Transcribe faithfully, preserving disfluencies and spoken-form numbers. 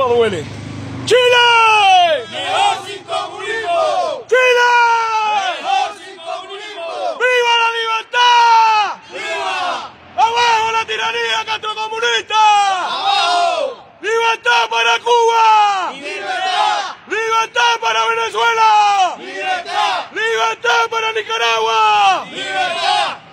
todo duele. ¡Chile! ¡Mejor sin comunismo! ¡Chile! ¡Mejor sin comunismo! ¡Viva la libertad! ¡Viva! ¡Abajo la tiranía castrocomunista! ¡Abajo! ¡Libertad para Cuba! ¡Libertad! ¡Libertad para Venezuela! ¡Libertad! ¡Libertad para Nicaragua! ¡Libertad!